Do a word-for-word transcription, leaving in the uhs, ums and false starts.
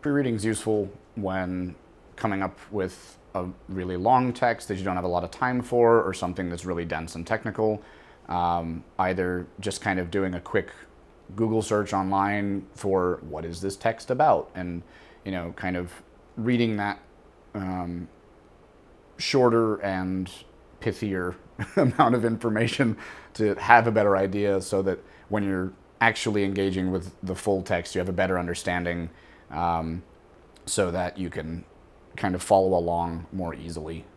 Pre-reading is useful when coming up with a really long text that you don't have a lot of time for, or something that's really dense and technical. Um, either just kind of doing a quick Google search online for what is this text about, and you know, kind of reading that um, shorter and pithier amount of information to have a better idea, so that when you're actually engaging with the full text, you have a better understanding, um, so that you can kind of follow along more easily.